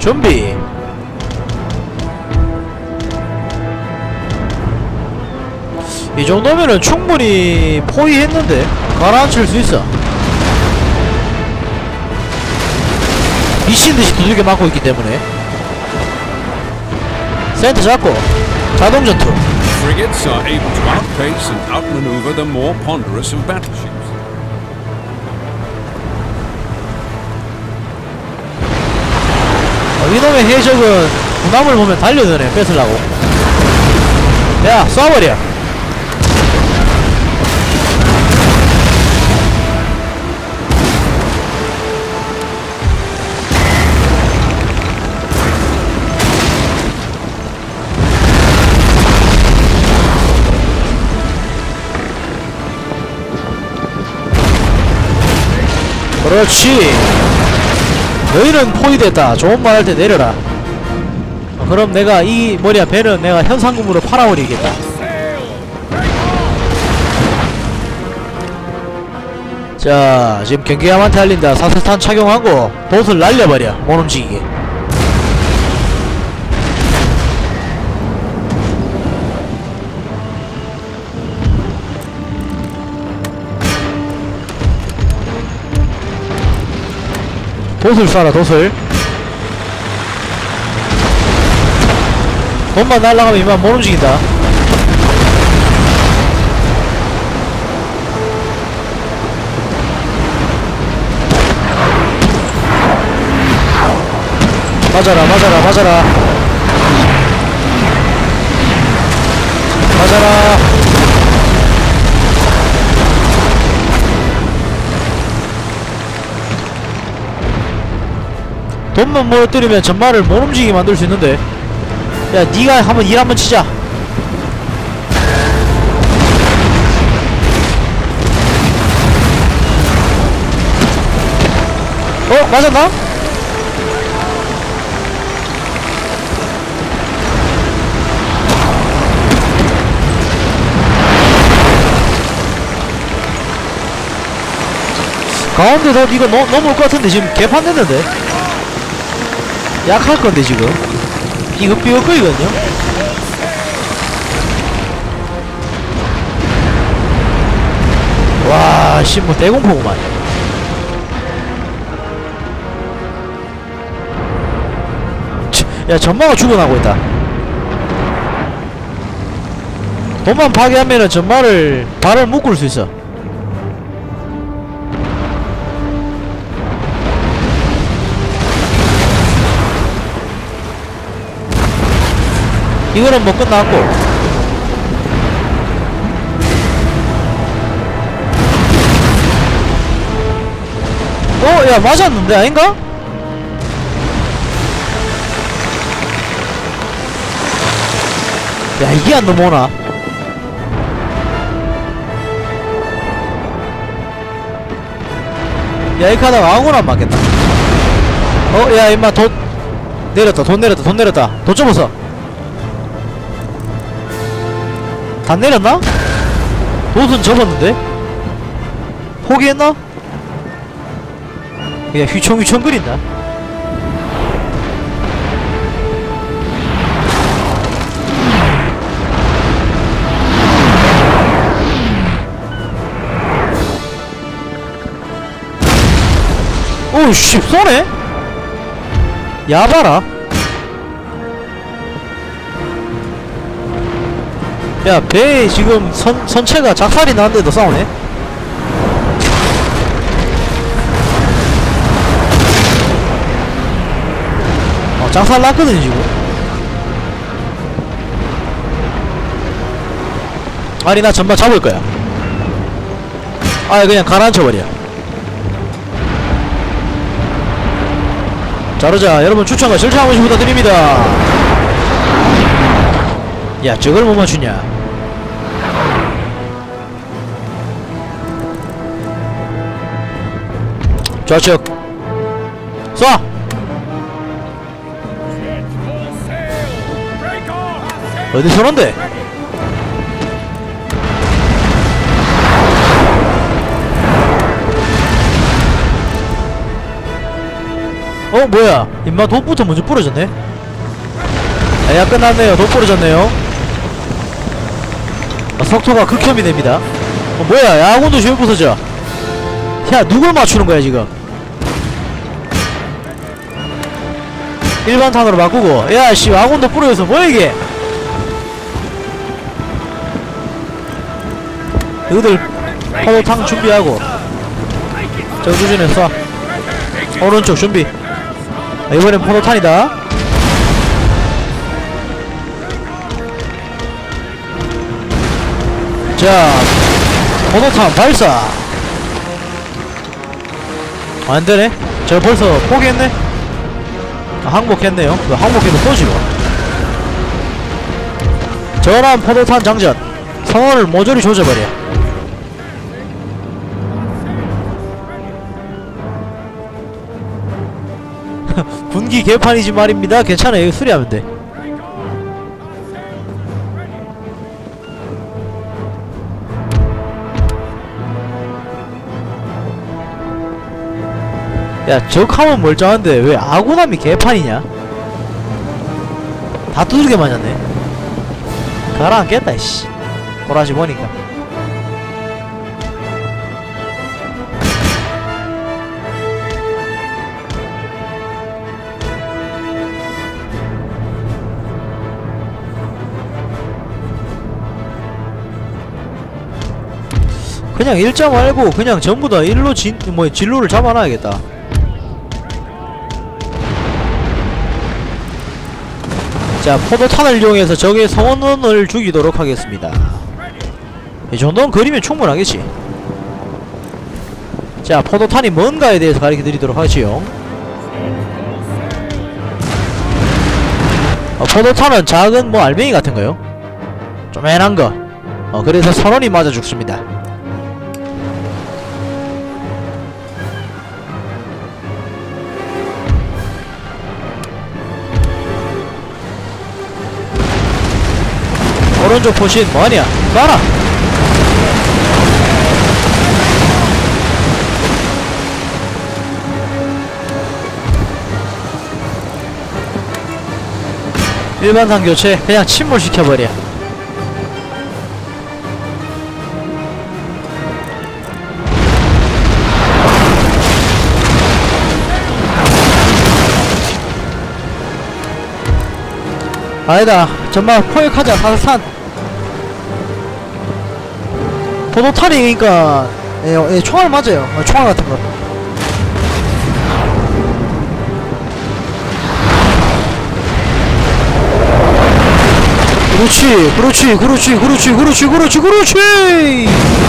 준비. 이 정도면은 충분히 포위했는데 가라앉힐 수 있어. 미친듯이 두들겨 맞고 있기 때문에. 센터 잡고 자동 전투. Frigates are able to outpace and outmaneuver the more ponderous of battleships. 이놈의 해적은 군함을 보면 달려드네. 뺏으려고. 야 쏴버려. 그렇지. 너희는 포위됐다. 좋은 말 할 때 내려라. 그럼 내가 이 뭐냐 배는 내가 현상금으로 팔아버리겠다. 자 지금 경계함한테 알린다. 사슬탄 착용하고 돛을 날려버려. 못 움직이게. 돛을 쏴라. 돛을. 돛만 날라가면 이만 못 움직인다. 맞아라 맞아라 맞아라 맞아라. 돈만 모여뜨리면 전말을 못 움직이게 만들 수 있는데. 야 니가 한번 일 한번 치자. 맞았나? 가운데 더 이거 넘어올 것 같은데 지금 개판 됐는데. 약할 건데 지금 삐걱삐걱거리거든요. 와 씨 뭐 대공포구만. 야 전마가 죽어나고 있다. 돈만 파괴하면은 전마를 발을 묶을 수 있어. 이거는 뭐 끝났고. 야 맞았는데 아닌가? 야 이게 안 넘어오나? 야 이렇게 하다가 아무거나 안 맞겠다. 야 임마 돈 내렸다. 돈 내렸다. 돈 내렸다. 돈 접었어. 다 내렸나? 돛은 접었는데? 포기했나? 그냥 휘청휘청 거린다. 오우씨 쏘네? 야봐라. 야 배에 지금 선체가 작살이 나는데도 싸우네? 작살 났거든 지금. 아니 나 전마 잡을거야. 그냥 가라앉혀버려. 자르자. 여러분 추천과 절차 한 번씩 부탁드립니다. 야 저걸 못 맞추냐. 좌측 쏴. 어디 쏘는데? 뭐야 임마 돛부터 먼저 부러졌네. 야 끝났네요. 돛 부러졌네요. 석토가 극혐이 됩니다. 뭐야 야 아군도 왜 부서져. 야 누굴 맞추는 거야 지금. 일반 탄으로 바꾸고. 야씨 아군도 부러져서 뭐야 이게. 너희들 포도탕 준비하고 정두준에 쏴. 오른쪽 준비. 이번엔 포도탄이다. 자 포도탄 발사. 안되네. 저 벌써 포기했네. 항복했네요. 항복해도 쏘지 뭐. 전환 포도탄 장전. 성원을 모조리 조져버려. 분기 개판이지 말입니다. 괜찮아. 이거 수리하면 돼. 야 적하면 멀쩡한데 왜 아군함이 개판이냐. 다 두들겨 맞았네. 가라앉겠다 이씨. 도라지 보니까. 그냥 일자 말고 그냥 전부 다 일로 진로를 잡아놔야겠다. 자 포도탄을 이용해서 적의 성원을 죽이도록 하겠습니다. 이 정도는 그리면 충분하겠지. 자 포도탄이 뭔가에 대해서 가르쳐 드리도록 하지요. 포도탄은 작은 뭐 알맹이 같은거요. 쪼맨한거. 그래서 선원이 맞아 죽습니다. 오른쪽 포신 뭐하냐. 쏴라. 일반상 교체 그냥 침몰시켜버려. 아니다. 정말 포획하자. 사산 포도탄이 그니까 총알 맞아요. 총알 같은거. 그렇지 그렇지 그렇지 그렇지 그렇지 그렇지 그렇지.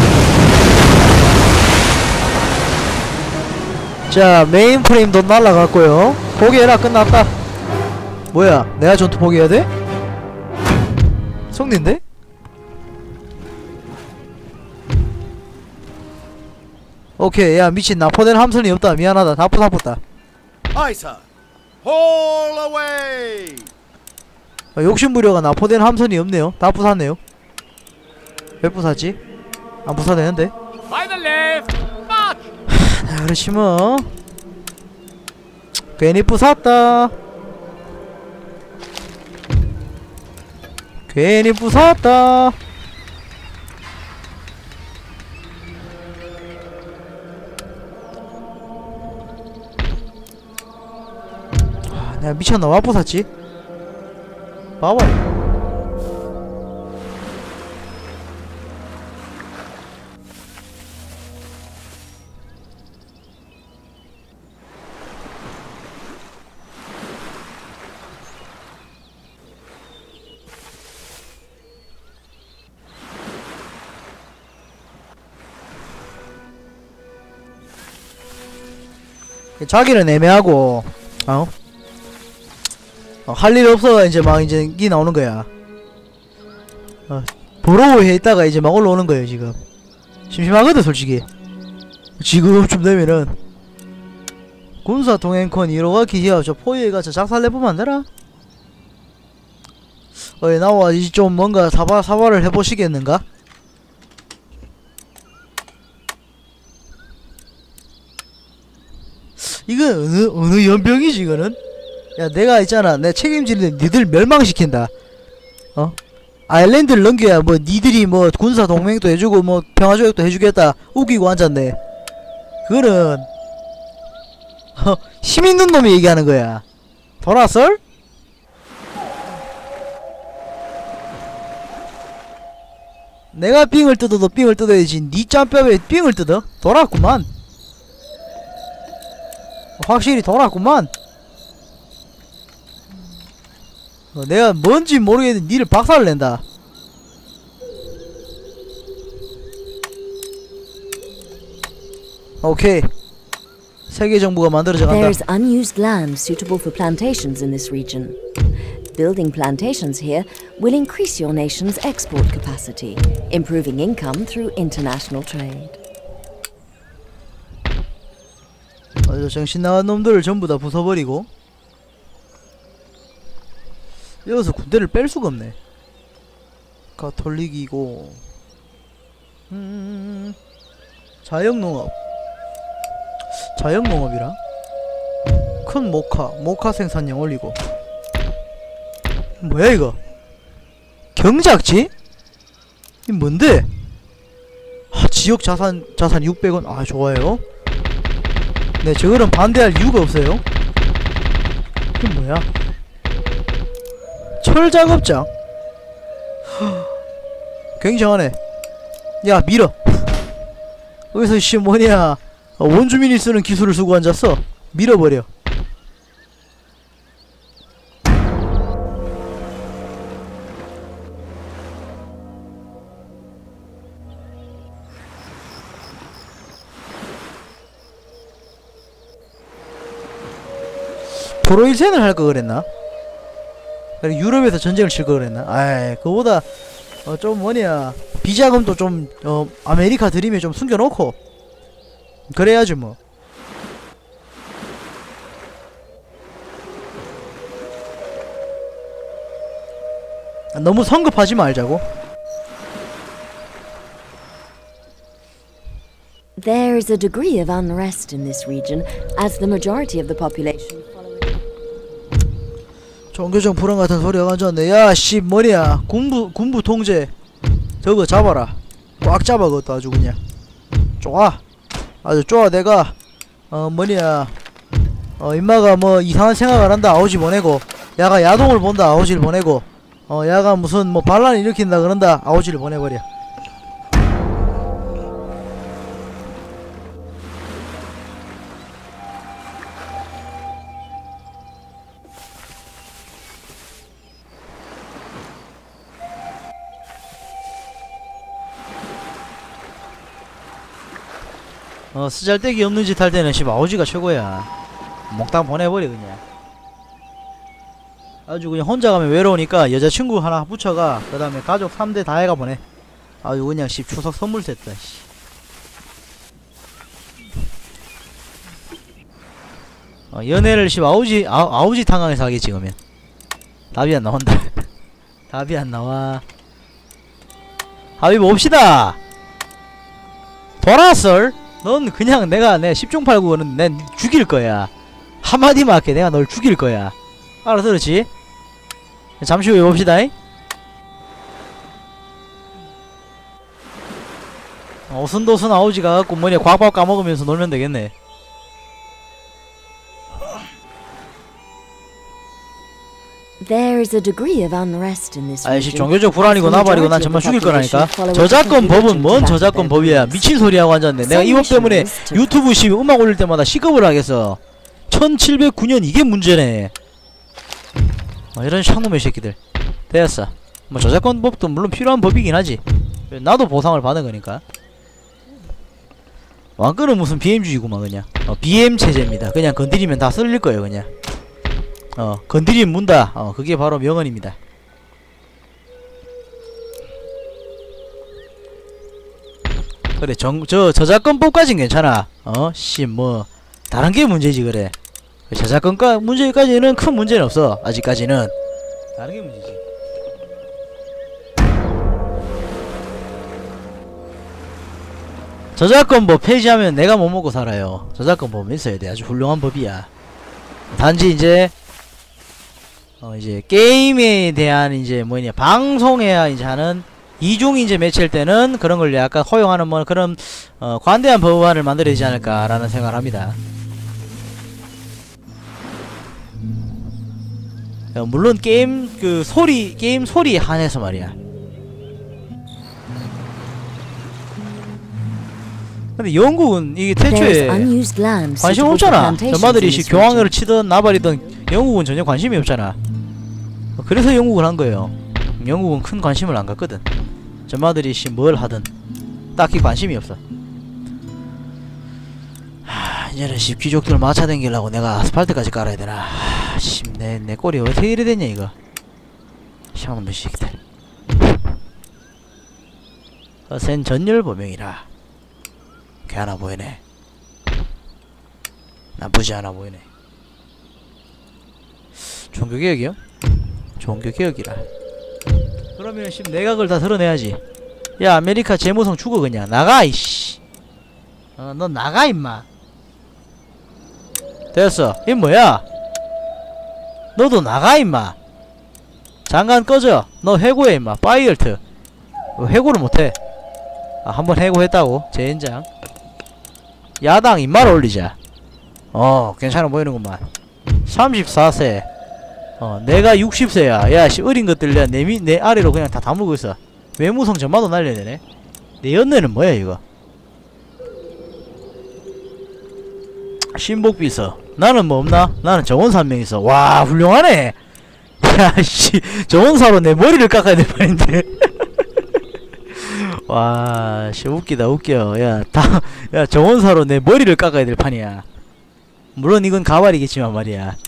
자 메인 프레임도 날라갔고요. 포기해라. 끝났다. 뭐야 내가 전투 포기해야 돼? 성닌데? 오케이. 야 미친 납포된 함선이 없다. 미안하다. 다 부쉈다. Aye, sir. Haul away. 욕심부려가 납포된 함선이 없네요. 다 부쉈네요. 왜 부쉈지? 안 부쉈되는데. By the left. March. 그렇지 뭐. 괜히 부쉈다. 괜히 부쉈다. 내가 미쳤나. 와 부쉈지? 봐봐. 자기는 애매하고 할 일 없어. 이제 막 이제 니 나오는 거야. 버로우에 있다가 이제 막 올라오는 거예요. 지금 심심하거든 솔직히. 지금쯤 되면은 군사 동행권 1호가 기지하고 저 포위에 가서 작살내보면 안되나? 나와 이제 좀 뭔가 사발을 해보시겠는가? 이건 어느 연병이지 이거는? 야 내가 있잖아 내 책임지는데 니들 멸망시킨다. 어? 아일랜드를 넘겨야 뭐 니들이 뭐 군사 동맹도 해주고 뭐 평화조약도 해주겠다 우기고 앉았네. 그거는 힘 있는 놈이 얘기하는 거야. 돌았어? 내가 삥을 뜯어도 삥을 뜯어야지 니 짬밥에 삥을 뜯어? 돌았구만. 확실히 돌았구만. 내가 뭔지 모르겠는데 니를 박살을 낸다. 오케이. 세계 정부가 만들어져 간다. There's unused land suitable for plantations in this region. Building plantations here will increase your nation's export capacity, improving income through international trade. 정신 나간 놈들을 전부 다 부숴버리고 여기서 군대를 뺄 수가 없네. 가톨릭이고 자영농업 자영농업이라 큰 모카 생산량 올리고 뭐야 이거 경작지? 이 뭔데? 지역 자산 600원 아 좋아요. 네 저거는 반대할 이유가 없어요. 이게 뭐야? 철작업장 굉장하네. 야 밀어. 여기서 씨 뭐냐 원주민이 쓰는 기술을 쓰고 앉았어. 밀어버려. 도로일센을 할 거 그랬나? 유럽에서 전쟁을 칠 거 그랬나? 아이 그거보다 좀 뭐냐 비자금도 좀 아메리카 드림에 좀 숨겨놓고 그래야지 뭐. 너무 성급하지 말자고. There is a degree of unrest in this region, as the majority of the population follow it. 종교적 불안 같은 소리가 가져왔네. 야, 씨, 뭐냐. 군부 통제. 저거 잡아라. 꽉 잡아, 그것도 아주 그냥. 쪼아. 아주 쪼아, 내가, 뭐냐. 임마가 뭐 이상한 생각을 한다. 아우지 보내고. 야가 야동을 본다. 아우지를 보내고. 야가 무슨 뭐 반란을 일으킨다. 그런다. 아우지를 보내버려. 쓰잘데기 없는 짓 할 때는 씨 아우지가 최고야. 몽땅 보내버려 그냥. 아주 그냥 혼자 가면 외로우니까 여자친구 하나 붙여가. 그 다음에 가족 3대 다 해가 보내. 아주 그냥 씨 추석 선물 됐다 씨. 연애를 씨 아우지 탄광에서 하겠지 그러면. 답이 안 나온다. 답이 안 나와. 합의 봅시다. 돌아왔을? 넌 그냥 내가 10중 8구는 난 죽일 거야. 한마디만 할게. 내가 널 죽일 거야. 알아서 그렇지? 잠시 후에 봅시다. 오순도순 아우지가 갖고 뭐냐 과밥 까먹으면서 놀면 되겠네. There is a degree of unrest in this 아이씨 region. 종교적 불안이고 나발이고 난 정말 죽일 거라니까. 저작권 법은 뭔 저작권 법이야. 미친 소리 하고 앉았네. 내가 이 법 때문에 유튜브 씨 음악 올릴 때마다 시급을 하겠어. 1709년 이게 문제네. 이런 샹놈의 새끼들. 됐어. 뭐 저작권 법도 물론 필요한 법이긴 하지. 나도 보상을 받은 거니까. 왕권은 무슨 BM주의구만 그냥. BM 체제입니다. 그냥 건드리면 다 쓸릴 거예요 그냥. 건드리면 문다. 그게 바로 명언입니다. 그래 저작권법까진 괜찮아. 뭐 다른 게 문제지 그래. 저작권과 문제까지는 큰 문제는 없어. 아직까지는 다른 게 문제지. 저작권법 폐지하면 내가 못 먹고 살아요. 저작권법 있어야 돼. 아주 훌륭한 법이야. 단지 이제 이제 게임에 대한 이제 뭐냐 방송해야 이제 하는 이중 이제 매체일 때는 그런 걸 약간 허용하는 뭐 그런 관대한 법안을 만들어야 되지 않을까라는 생각을 합니다. 물론 게임 그 소리 게임 소리에 한해서 말이야. 근데 영국은 이게 태초에 관심 없잖아. 전마들이 교황을 치든 나발이든 영국은 전혀 관심이 없잖아. 그래서 영국을 한 거예요. 영국은 큰 관심을 안 갖거든. 전마들이 뭘 하든 딱히 관심이 없어. 이제는 귀족들 마차 댕기려고 내가 아스팔트까지 깔아야 되나. 내 꼴이 어떻게 이래 됐냐 이거. 시원한 새끼들. 허센 전열보명이라. 괜찮아 보이네. 나쁘지 않아 보이네. 종교개혁이요? 종교개혁이라. 그러면 내각을 다 드러내야지. 야 아메리카 재무성 죽어 그냥. 나가 이씨. 넌 나가 임마. 됐어. 이 뭐야? 너도 나가 임마. 장관 꺼져. 너 해고해 임마. 파이얼트. 해고를 못해. 한번 해고했다고. 젠장. 야당 입말 올리자. 괜찮아 보이는구만. 34세. 내가 60세야. 야 씨 어린 것들 내 아래로 그냥 다 다물고 있어. 외무성 전마도 날려야 되네. 내 연내는 뭐야 이거. 신복비서. 나는 뭐 없나? 나는 정원사 한 명 있어. 와 훌륭하네. 야씨 정원사로 내 머리를 깎아야 될 판인데. 와 씨 웃기다 웃겨. 야 정원사로 내 머리를 깎아야 될 판이야. 물론 이건 가발이겠지만 말이야.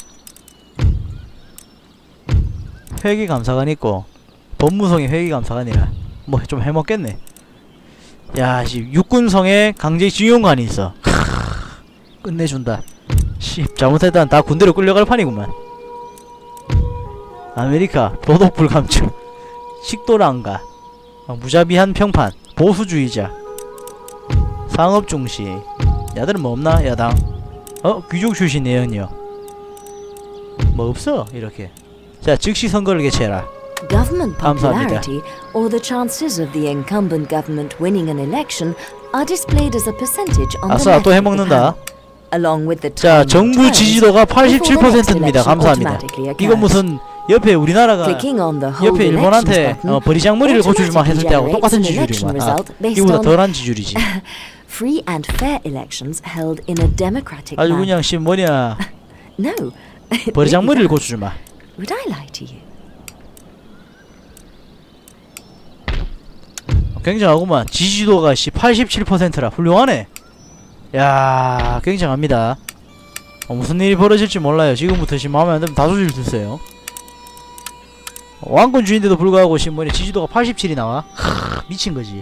회계감사관 있고 법무성의 회계감사관이라 뭐 좀 해먹겠네. 야 씨 육군성에 강제징용관이 있어. 끝내준다. 씨 잘못했다는 다 군대로 끌려갈 판이구만. 아메리카 도덕불감증 식도랑가 무자비한 평판 보수주의자 상업중시. 야들은 뭐 없나? 야당 귀족 출신 내연이요. 뭐 없어 이렇게. 자 즉시 선거를 개최해라. Government popularity or the chances of the incumbent government winning an election are displayed as a percentage on the 아싸 또 해먹는다. along with the 자 정부 지지도가 87%입니다. 감사합니다. 이건 무슨 옆에 우리나라가 옆에 일본한테 버리장머리를 고쳐주마 했을 때하고 똑같은 지지율이구만. 이보다 덜한 지지율이지. Free and fair elections held in a democratic 아주 manner. 그냥 씨 뭐냐 No. 버리장머리를 고쳐주마. Would I lie to you? 굉장하구만. 지지도가 씨 87%라 훌륭하네. 야 굉장합니다. 무슨 일이 벌어질지 몰라요. 지금부터 씨 마음에 안 들면 다 조질 수 있어요. 왕권 주인데도 불구하고 씨 뭐냐 지지도가 87이 나와. 미친거지.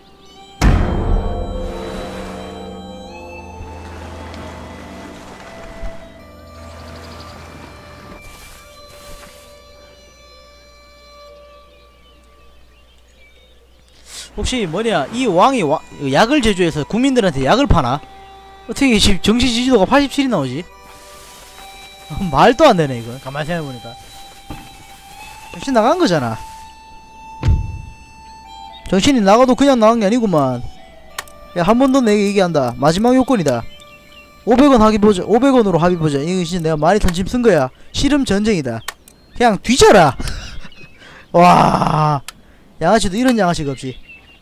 혹시 뭐냐 이 왕이 약을 제조해서 국민들한테 약을 파나? 어떻게 정치 지지도가 87이 나오지? 말도 안 되네 이거. 가만히 생각해보니까 정신 나간 거잖아. 정신이 나가도 그냥 나간 게 아니구만. 야 한 번 더 내게 얘기한다. 마지막 요건이다. 500원 합의보자. 500원으로 합의보자. 이거 진짜 내가 많이 던짐 쓴 거야. 씨름 전쟁이다. 그냥 뒤져라. 와 양아치도 이런 양아치가 없지.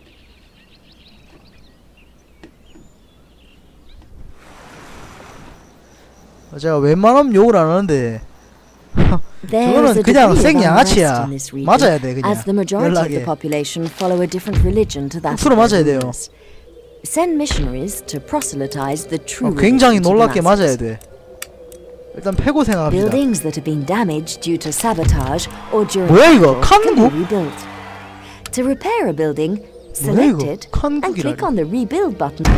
제가 웬만하면 욕을 안 하는데 저거는 그냥 생 양아치야. 맞아야 돼 그냥. 연락에 억수로 맞아야 돼요. 굉장히 놀랍게 맞아야 돼. 일단 패고 생각합니다. 뭐야 이거? 칸국? 뭐야 이거? 칸국이라니.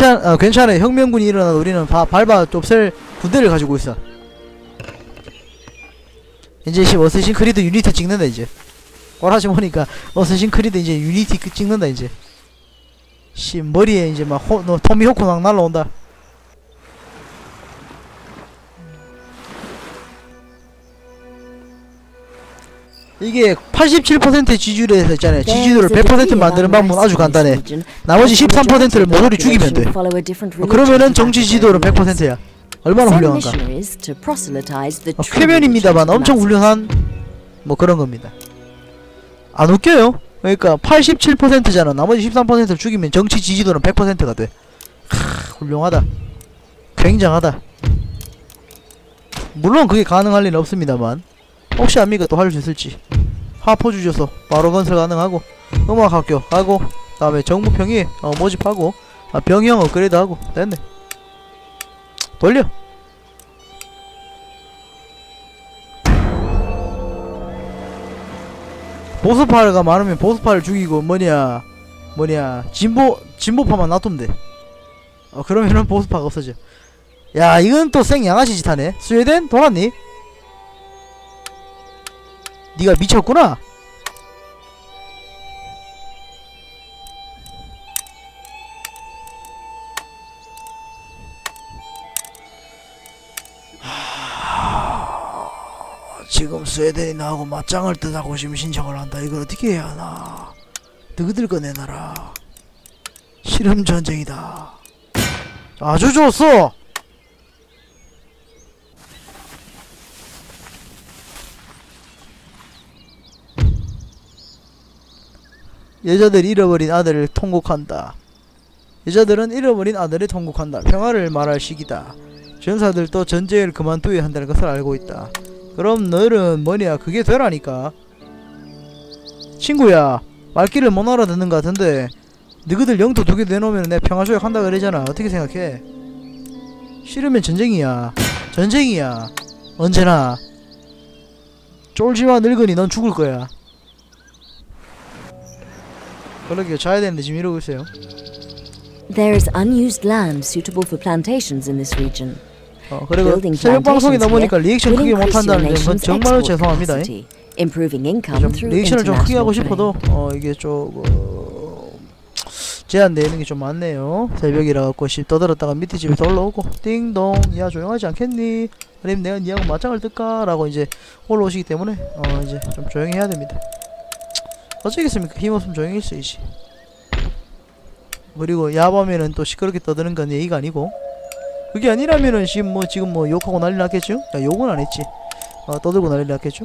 괜찮아. 혁명군이 일어나도 우리는 밟아 좁쌀 군대를 가지고 있어. 이제 어쌔신 크리드 유니티 찍는다 이제. 꼬라지 보니까 어쌔신 크리드 이제 유니티 찍는다 이제. 머리에 이제 막 토미호크 막 날라온다. 이게 87% 지지율에서 있잖아요. 지지율을 100% 만드는 방법은 아주 간단해. 나머지 13%를 모조리 죽이면 돼. 그러면은 정치 지지도는 100%야. 얼마나 훌륭한가. 쾌변입니다만 엄청 훌륭한 뭐 그런 겁니다. 안 웃겨요? 그러니까 87%잖아. 나머지 13%를 죽이면 정치 지지도는 100%가 돼. 훌륭하다. 굉장하다. 물론 그게 가능할 리는 없습니다만 혹시 압니까? 또 할 수 있을지. 화포 주셔서 바로 건설 가능하고 음악학교 가고 다음에 정부평이 모집하고 병영 업그레이드 하고 됐네. 돌려. 보스파가 많으면 보스파를 죽이고 뭐냐 진보파만 놔두면 돼. 그러면은 보스파가 없어져. 야 이건 또 생 양아치 짓 하네. 스웨덴 돌았니? 니가 미쳤구나. 지금 스웨덴이 나하고 맞짱을 뜨자고 지금 신청을 한다. 이걸 어떻게 해야 하나. 너희들 거 내놔라. 실험전쟁이다. 아주 좋았어. 여자들이 잃어버린 아들을 통곡한다. 여자들은 잃어버린 아들을 통곡한다. 평화를 말할 시기다. 전사들도 전쟁을 그만두어야 한다는 것을 알고 있다. 그럼 너는 뭐냐 그게 되라니까. 친구야 말귀를 못 알아듣는 것 같은데 너희들 영토 2개 내놓으면 내 평화조약 한다 그러잖아. 어떻게 생각해? 싫으면 전쟁이야. 전쟁이야. 언제나. 쫄지마 늙은이 넌 죽을 거야. 그러게요. 자야 되는데 지금 이러고 있어요. There is unused land suitable for plantations in this region. 그리고 새벽 방송이 나오니까 리액션 크게 못한다는 건 정말로 죄송합니다. 리액션을 좀 크게 하고 싶어도 이게 조금 제한되어 있는 게 좀 많네요. 새벽이라 갖고 떠들었다가 밑에 집에서 올라오고 띵동 야 조용하지 않겠니? 아니면 내가 니하고 맞짱을 뜰까? 라고 이제 올라오시기 때문에 이제 좀 조용히 해야 됩니다. 어쩌겠습니까? 힘없으면 조용히 있어야지. 그리고 야밤에는 또 시끄럽게 떠드는 건 예의가 아니고 그게 아니라면은 지금 뭐 욕하고 난리 났겠죠? 야 욕은 안 했지. 떠들고 난리 났겠죠?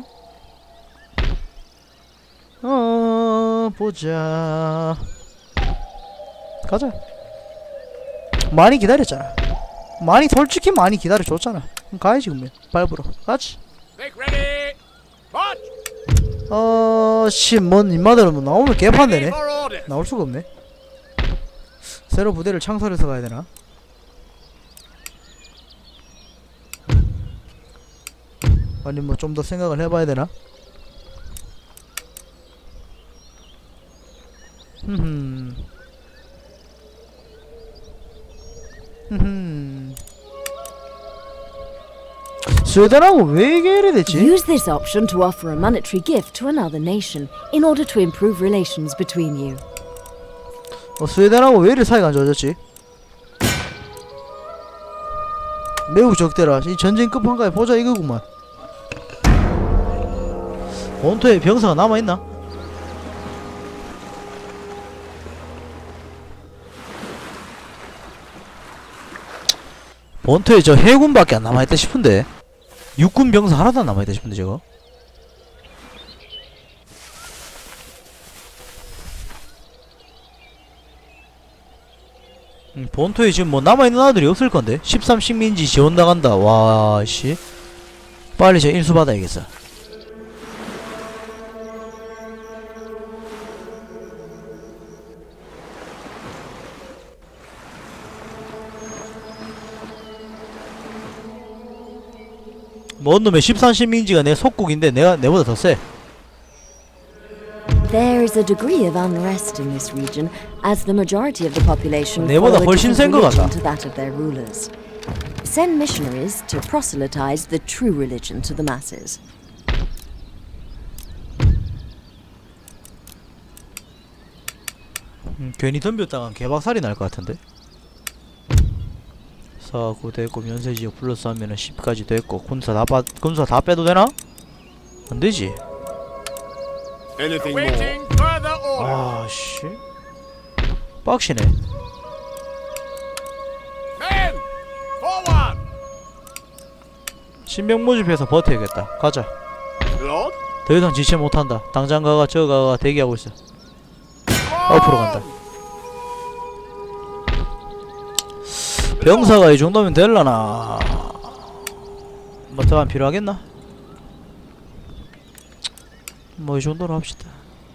보자. 가자. 많이 기다렸잖아. 솔직히 많이 기다려줬잖아. 그럼 가야지 그러면. 밟으러 가지. 뭔 인마들은 뭐 나오면 개판되네. 나올 수가 없네. 새로 부대를 창설해서 가야 되나? 아니 뭐 좀 더 생각을 해봐야 되나? 스웨덴하고 왜 이게 이래 됐지? Use this option to offer a monetary gift to another nation in order to improve relations between you. 스웨덴하고 왜 이래 사이가 안 좋아졌지? 매우 적대라. 이 전쟁 끝판까지 보자 이거구만. 본토에 병사가 남아있나? 본토에 저 해군밖에 안 남아있다 싶은데 육군 병사 하나도 안 남아있다 싶은데 저거. 본토에 지금 뭐 남아있는 아들이 없을건데 13 식민지 지원 나간다. 와씨 빨리 저 인수 받아야겠어. 뭔 놈의 13 식민지가 내 속국인데 내보다 더 세. There is a degree of unrest in this region, as the majority of the population 내보다 follow a 훨씬 센 different 것 religion 같다. to that of their rulers. Send missionaries to proselytize the true religion to the masses. 괜히 덤볐다간 개박살이 날 것 같은데. 4, 9 됐고 면세지역 플러스 하면은 10까지 됐고 군사 다 빼도 되나? 안 되지. Anything more? Waiting further order. 아씨 빡시네. Men, forward. 신병 모집해서 버텨야겠다. 가자. Lord. 더 이상 지체 못한다. 당장 가가 저 가가 대기하고 있어. 앞으로 간다. 병사가 이 정도면 될라나. 뭐 더 안 필요하겠나? 뭐 이 정도로 합시다.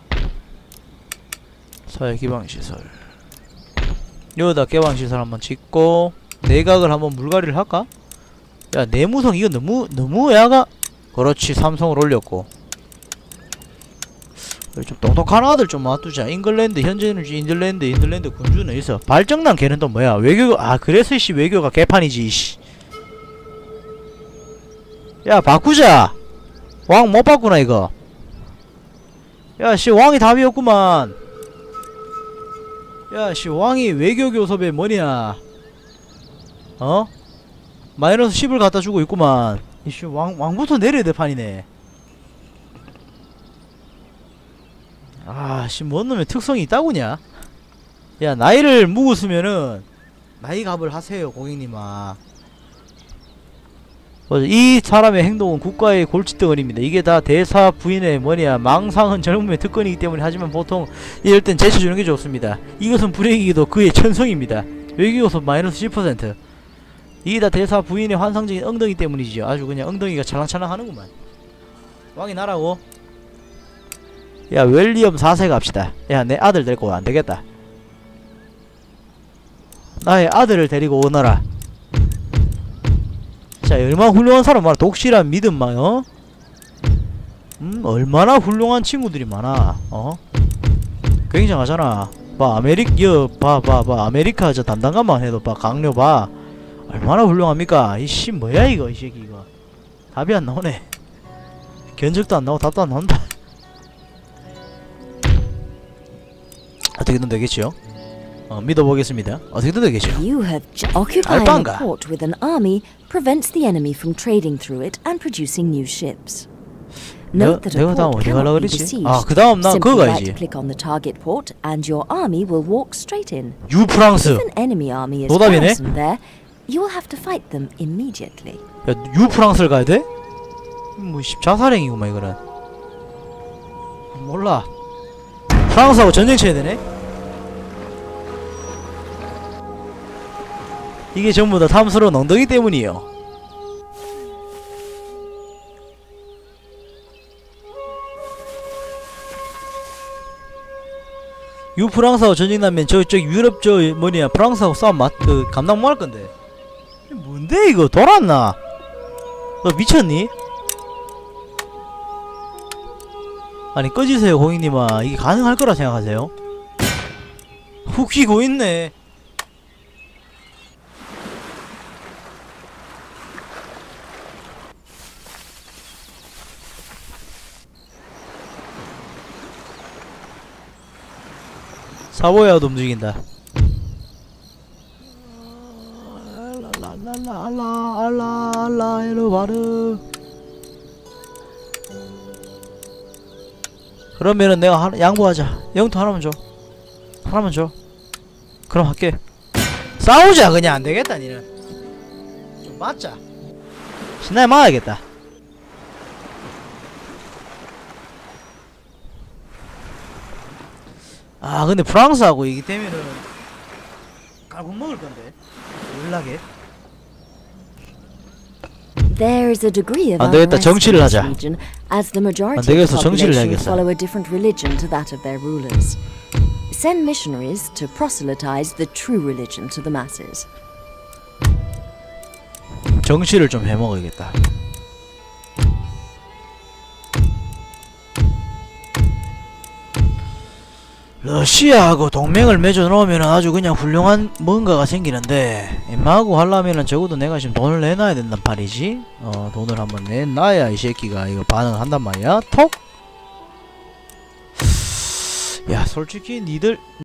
사회 기방시설 여기다 개방시설 한번 짓고 내각을 한번 물갈이를 할까? 야 내무성 이거 너무 야가. 그렇지 삼성을 올렸고 좀 똑똑한 아들 좀 놔두자. 잉글랜드 현재는 인들랜드 군주는 있어. 발정난 걔는 또 뭐야 외교. 아 그래서 씨 외교가 개판이지 씨. 야 바꾸자. 왕 못 바꾸나 이거. 야 씨 왕이 답이었구만. 야 씨 왕이 외교 교섭에 뭐냐 어? 마이너스 10을 갖다 주고 있구만. 이씨 왕부터 내려야 될 판이네. 아씨 뭔 놈의 특성이 있다구냐. 야 나이를 묵었으면은 나이 값을 하세요 고객님아. 이 사람의 행동은 국가의 골칫덩어리입니다. 이게 다 대사 부인의 뭐냐 망상은 젊음의 특권이기 때문에. 하지만 보통 이럴 땐 제쳐주는 게 좋습니다. 이것은 불행이기도 그의 천성입니다. 외교교섭 마이너스 10%. 이게 다 대사 부인의 환상적인 엉덩이 때문이지요. 아주 그냥 엉덩이가 찰랑찰랑 하는구만. 왕이 나라고. 야 웰리엄 4세 갑시다. 야 내 아들 데리고 안되겠다. 나의 아들을 데리고 오너라. 자 얼마나 훌륭한 사람 많아. 독실한 믿음 막 어? 얼마나 훌륭한 친구들이 많아. 어? 굉장하잖아. 봐 아메리카 저 담당관만 해도 봐 강료 봐 얼마나 훌륭합니까. 이씨 뭐야 이거 이 새끼 이거. 답이 안 나오네. 견적도 안 나오고 답도 안 나온다. 어떻게든 되겠죠? 믿어보겠습니다. 어떻게든 되겠죠? You have occupying a port with an army prevents the enemy from trading through it and producing new ships. Note that a port cannot be besieged. 그 다음 나 그거 가야지. Click on the target port and your army will walk straight in. 유프랑스. If an enemy army is 노답이네? garrisoned there, you will have to fight them immediately. 야 유프랑스를 가야 돼? 뭐 자살행위구만 이거는. 몰라. 프랑스하고 전쟁 쳐야 되네? 이게 전부 다 탐스러운 엉덩이 때문이에요. 프랑스하고 전쟁 나면 저쪽 유럽 저 뭐냐 프랑스하고 싸움 감당 못 할 건데. 뭔데 이거 돌았나? 너 미쳤니? 아니 꺼지세요 고객님아. 이게 가능할 거라 생각하세요? 웃기고 있네. 사보야도 움직인다. 알라 에르바르. 그러면은 내가 양보하자. 영토 하나만 줘. 하나만 줘. 그럼 할게. 싸우자 그냥. 안되겠다 니는. 좀 맞자. 신나게 맞아야겠다. 아 근데 프랑스하고 이기 때문에는 갈고 먹을 건데. 연락해. There is a degree of 안 되겠다. 정치를 하자. region, as the majority 안 되겠어. of the 정치를 population 해야겠어. follow a different religion to that of their rulers. Send missionaries to proselytize the true religion to the masses. 정치를 좀 해먹어야겠다. 러시아하고 동맹을 맺어놓으면 아주 그냥 훌륭한 뭔가가 생기는데 임마하고 하려면은 적어도 내가 지금 돈을 내놔야 된단 말이지. 돈을 한번 내놔야 이 새끼가 이거 반응을 한단 말이야. 톡. 야 솔직히 니들